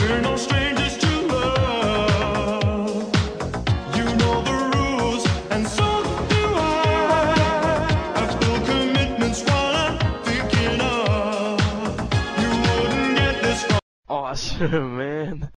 We're no strangers to love. You know the rules, and so do I. I've still commitments while I'm thinking of. You wouldn't get this far. Awesome, man.